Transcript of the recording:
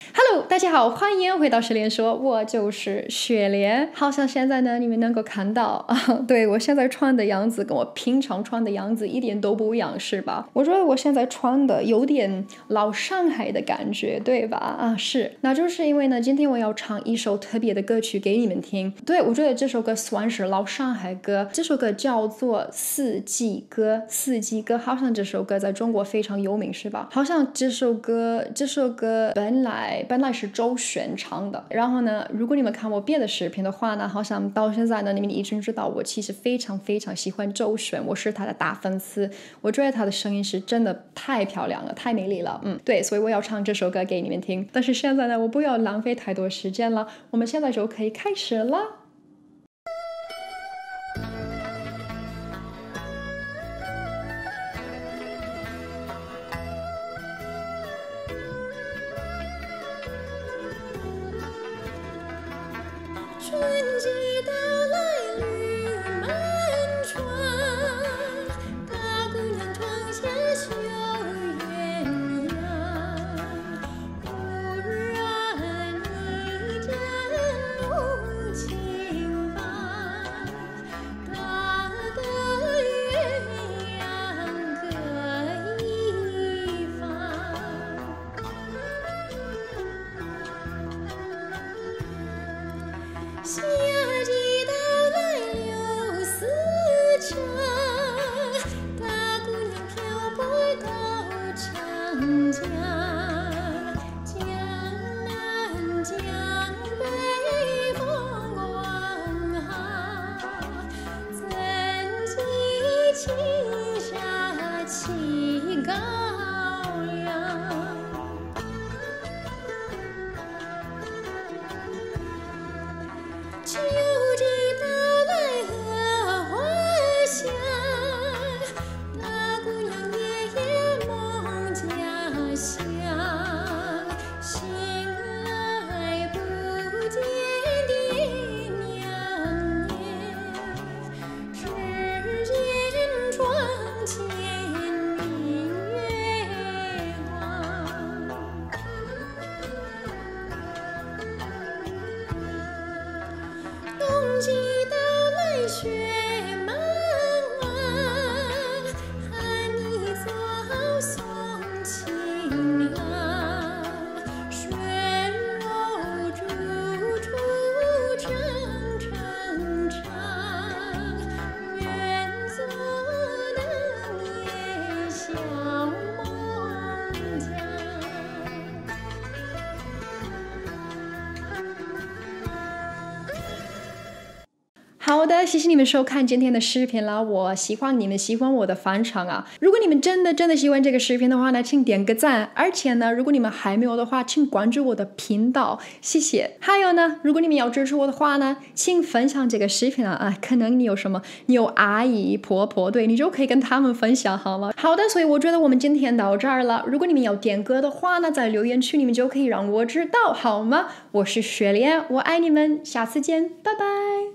Hello， 大家好，欢迎回到雪莲说，我就是雪莲。好像现在呢，你们能够看到对我现在穿的样子跟我平常穿的样子一点都不一样，是吧？我觉得我现在穿的有点老上海的感觉，对吧？是，那就是因为呢，今天我要唱一首特别的歌曲给你们听。对，我觉得这首歌算是老上海歌，这首歌叫做《四季歌》。四季歌好像这首歌在中国非常有名，是吧？好像这首歌本来是周璇唱的，然后呢，如果你们看我别的视频的话呢，好像到现在呢，你们已经知道我其实非常喜欢周璇，我是她的大粉丝，我觉得她的声音是真的太漂亮了，太美丽了，对，所以我要唱这首歌给你们听。但是现在呢，我不要浪费太多时间了，我们现在就可以开始了。 春季到来绿满船，大姑娘窗下绣鸳鸯。忽然一阵浓情伴，打得鸳鸯各一方。夏季到来柳丝长，大姑娘漂泊到长江。江南江北风广行，怎记青纱起高粱。秋季到来荷花香，大姑娘夜夜梦家乡。醒来不见爹娘面，只见窗前明月光。冬季到来雪茫茫，寒衣作好送情郎。雪柔处处长，愿做当年小孟姜。 好的，谢谢你们收看今天的视频了，我希望你们喜欢我的翻唱啊。如果你们真的喜欢这个视频的话呢，请点个赞，而且呢，如果你们还没有的话，请关注我的频道，谢谢。还有呢，如果你们要支持我的话呢，请分享这个视频啊，可能你有阿姨婆婆，对，你就可以跟他们分享好吗？好的，所以我觉得我们今天到这儿了，如果你们要点歌的话呢，在留言区你们就可以让我知道好吗？我是雪莲，我爱你们，下次见，拜拜。